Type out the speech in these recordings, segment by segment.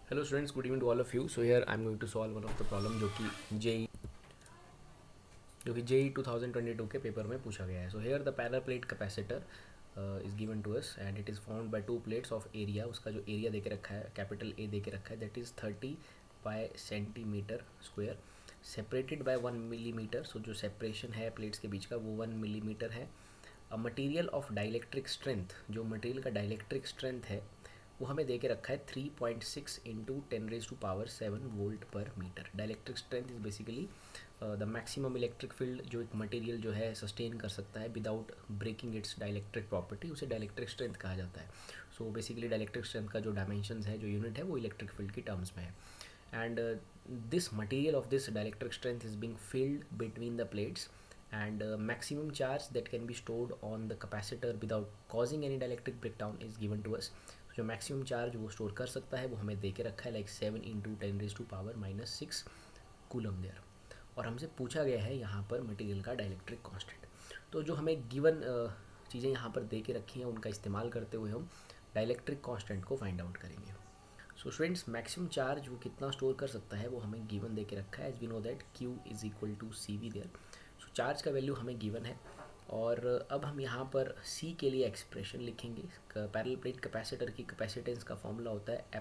Hello students, good evening to all of you. So here I'm going to solve one of the problem जो कि JEE 2022 के paper में पूछा गया है. So here the parallel plate capacitor is given to us and it is formed by two plates of area. उसका जो area दे के रखा है कैपिटल A दे के रखा है, that is 30 by centimetre square, separated by 1 millimetre. So जो सेपरेशन है प्लेट्स के बीच का वो 1 मिलीमीटर है. A material of dielectric strength, जो मटेरियल का डाइलेक्ट्रिक स्ट्रेंथ है वो हमें दे के रखा है 3.6 इंटू 10⁻⁷ वोल्ट पर metre. Dielectric strength is basically the maximum electric field जो एक मटेरियल जो है सस्टेन कर सकता है without breaking its dielectric property, उसे डाइलेक्ट्रिक स्ट्रेंथ कहा जाता है. सो बेसिकली डाइलेक्ट्रिक स्ट्रेंथ का जो डायमेंशंस है, जो यूनिट है, वो इलेक्ट्रिक फील्ड की टर्म्स में है. And this material of this dielectric strength is being filled between the plates and maximum charge that can be stored on the capacitor without causing any dielectric breakdown is given to us. जो maximum charge वो store कर सकता है वो हमें दे के रखा है लाइक 7 इंटू 10⁻⁻⁶ कूलम देयर. और हमसे पूछा गया है यहाँ पर मटेरियल का डाइलेक्ट्रिक कांस्टेंट. तो जो हमें गिवन चीज़ें यहाँ पर दे के रखी हैं उनका इस्तेमाल करते हुए हम डाइलेक्ट्रिक कांस्टेंट को फाइंड आउट करेंगे. सो स्टूडेंट्स, मैक्सिमम चार्ज वो कितना स्टोर कर सकता है वो हमें गिवन दे के रखा है. As we know that Q is equal to CV there. So charge का वैल्यू हमें गिवन है और अब हम यहाँ पर C के लिए एक्सप्रेशन लिखेंगे. पैरेलल प्लेट कैपेसिटर की कैपेसिटेंस का फॉर्मूला होता है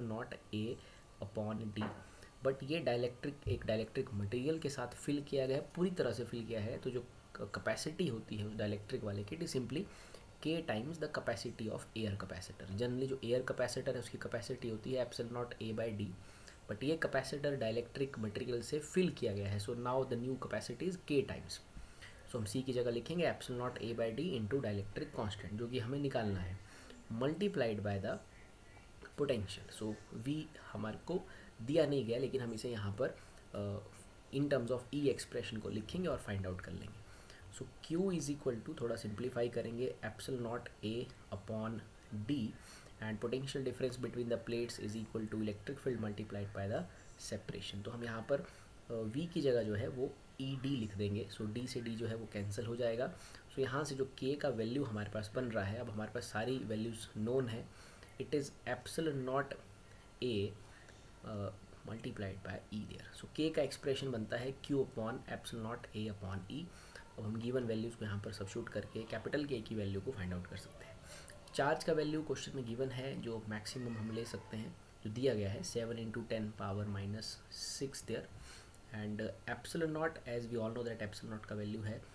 ε0A/d. बट ये एक डाइलेक्ट्रिक मटेरियल के साथ फिल किया गया है, पूरी तरह से फिल किया है. तो जो कैपेसिटी होती है उस डाइलेक्ट्रिक वाले की, it is simply K times the capacity of air capacitor. Generally जो एयर कैपेसिटर है उसकी कैपेसिटी होती है ε0A/d, बट ये कैपेसिटर डाइलेक्ट्रिक मटेरियल से फिल किया गया है. So now the new capacity is K times. So हम C की जगह लिखेंगे ε0A/d इंटू डाइलेक्ट्रिक कांस्टेंट, जो कि हमें निकालना है, multiplied by the potential. So V हमारे को दिया नहीं गया, लेकिन हम इसे यहाँ पर in terms of E expression को लिखेंगे और फाइंड आउट कर लेंगे. So Q is equal to, थोड़ा सिंप्लीफाई करेंगे, ε0A/d and potential difference between the plates is equal to electric field multiplied by the separation. तो हम यहाँ पर V की जगह जो है वो ED लिख देंगे. सो D से D जो है वो कैंसिल हो जाएगा. सो यहाँ से जो K का वैल्यू हमारे पास बन रहा है, अब हमारे पास सारी वैल्यूज़ नोन है. It is ε0A multiplied by E there. So K का एक्सप्रेशन बनता है Q/ε0A/E. अब हम गिवन वैल्यूज़ को यहाँ पर सबस्टिट्यूट करके कैपिटल K की वैल्यू को फाइंड आउट कर सकते हैं. चार्ज का वैल्यू क्वेश्चन में गिवन है, जो मैक्सिमम हम ले सकते हैं, जो दिया गया है 7 into 10⁻⁻⁶ there. And ε0, as we all know that ε0 का वैल्यू है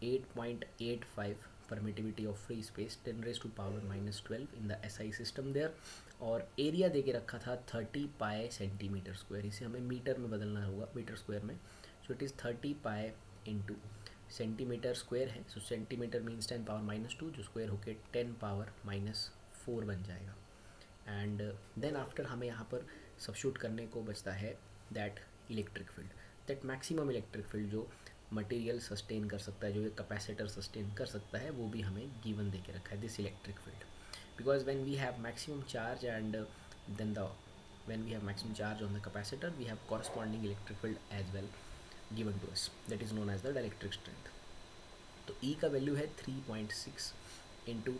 8.85 permittivity of free space 10⁻⁻12 in the SI system there. और एरिया दे के रखा था 30 पाई सेंटीमीटर स्क्वायर. इसे हमें मीटर में बदलना होगा, मीटर स्क्वायर में. So it is 30 pi into centimetre square है. सो सेंटीमीटर मीन्स 10⁻⁻2, जो स्क्वायर होके 10⁻⁻4 बन जाएगा. एंड देन आफ्टर हमें यहाँ पर सबस्टिट्यूट करने को बचता है that electric field, that maximum electric field जो मटेरियल सस्टेन कर सकता है, जो एक कैपेसिटर सस्टेन कर सकता है, वो भी हमें गिवन दे के रखा है, this electric field. Because when we have maximum charge and then when we have maximum charge on the capacitor, we have corresponding electric field as well given to us, that is known as the dielectric strength. तो E का value है 3.6 into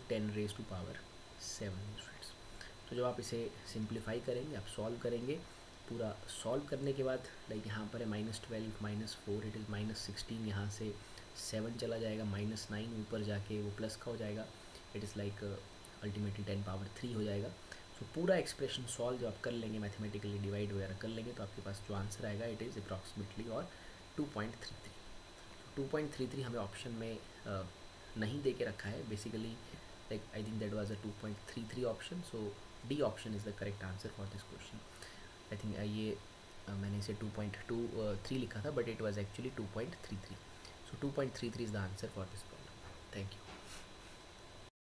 10⁻⁷. तो जब आप इसे simplify करेंगे, आप solve करेंगे, पूरा सॉल्व करने के बाद लाइक यहाँ पर है -12 -4, इट इज़ -16. यहाँ से 7 चला जाएगा, -9 ऊपर जाके वो प्लस का हो जाएगा, इट इज़ लाइक अल्टीमेटली 10⁻3 हो जाएगा. सो पूरा एक्सप्रेशन सॉल्व जब आप कर लेंगे, मैथमेटिकली डिवाइड वगैरह कर लेंगे, तो आपके पास जो आंसर आएगा इट इज़ अप्रॉक्सीमेटली और 2.33. 2.33 हमें ऑप्शन में नहीं दे के रखा है basically, like I think that was a 2.33 option. So D option is the correct answer for this question. I think ये मैंने इसे 2.23 लिखा था, but it was actually 2.33. So 2.33 is the answer for this problem. Thank you.